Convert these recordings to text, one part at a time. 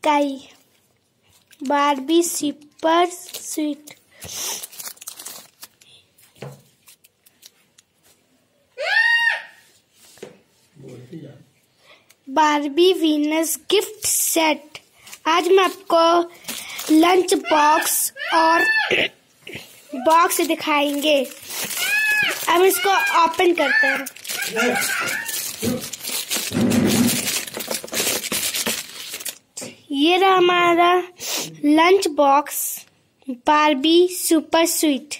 Sky, Barbie super sweet, Barbie Venus gift set. आज मैं आपको लंच बॉक्स और बॉक्स दिखाएंगे। अब इसको ओपन करते हैं। ये रहा हमारा lunch box Barbie super sweet.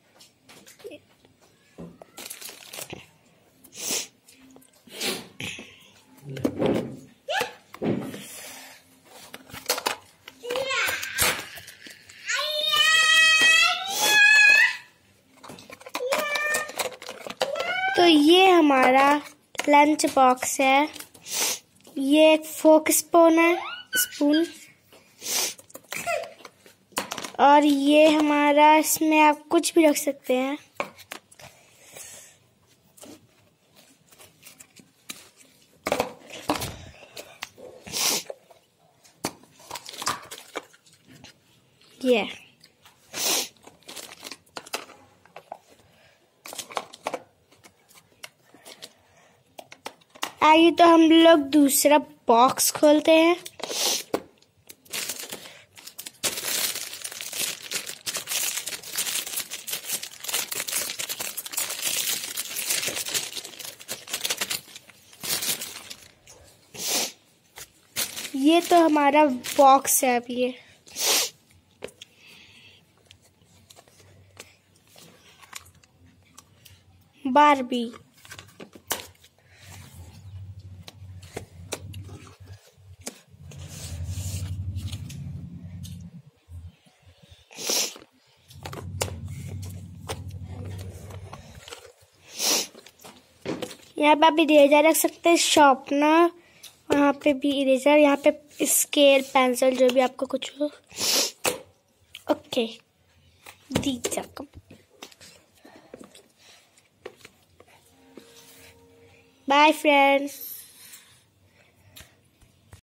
तो ये हमारा लंच बॉक्स है। ये एक फोक स्पून है, और ये हमारा, इसमें आप कुछ भी रख सकते हैं। ये आइए तो हम लोग दूसरा बॉक्स खोलते हैं। ये तो हमारा बॉक्स है। अब ये बारबी, यहाँ पे आप इरेजर रख सकते हैं, शार्पनर, वहाँ पे भी इरेजर, यहाँ पे स्केल, पेंसिल, जो भी आपको कुछ हो। ओके, दीजिए। Bye friends.